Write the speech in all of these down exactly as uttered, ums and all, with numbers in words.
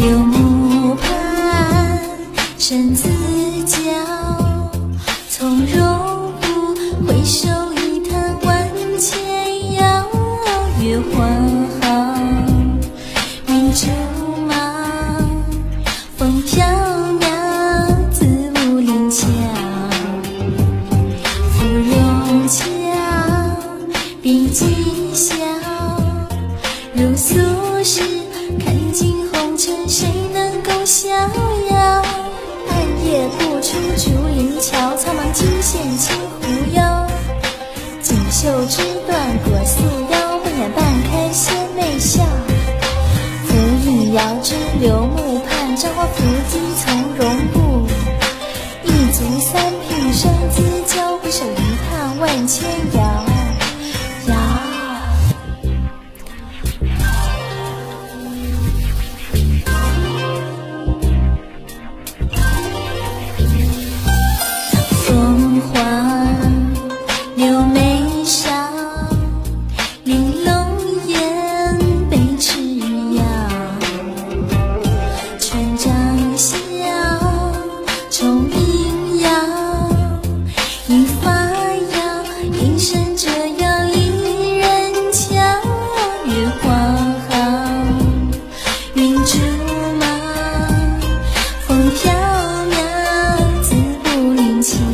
柳木畔生子娇，从容不回首，一叹万千遥。月华好，云竹马，风飘渺，自无临桥。芙蓉俏，笔迹小，如素时看尽红尘，谁能够逍遥？暗夜不出竹林桥，苍茫尽现青狐腰。锦绣之断过素腰，半掩半开仙眉笑。浮影遥知柳木畔，朝花拂迹从容不。一足三品生子娇，回首一叹万千遥。遥凤凰柳眉梢，玲珑眼，被痴腰。春帐笑，重影摇，一发摇，一生折腰一人桥。月华好，云竹马，风飘渺，自不临桥。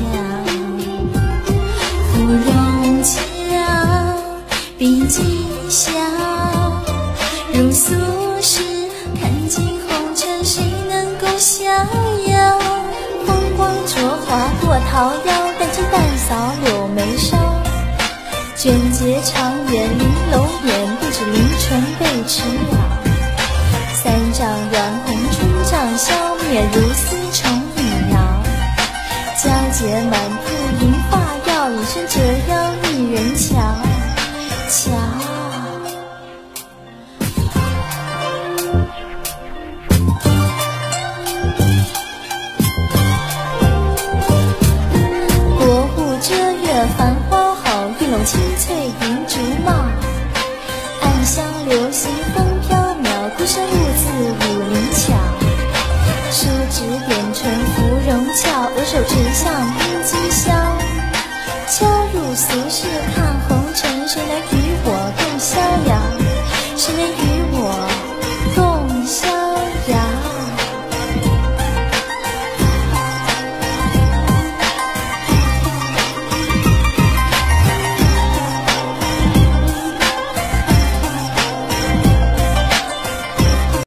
芙蓉俏，笔迹小，如素时看尽红尘，谁能够逍遥？风光灼华过桃夭，淡尽淡扫柳眉梢。卷睫长圆玲珑眼，不知凌唇被齿咬。三丈远红春帐消灭，如丝重影摇。皎洁满铺银发耀，一生折腰一人桥。桥国户遮月繁花好，玉楼青翠云竹帽。暗香流行风飘渺，孤身兀自武林桥。梳指点唇芙蓉俏，额手持笑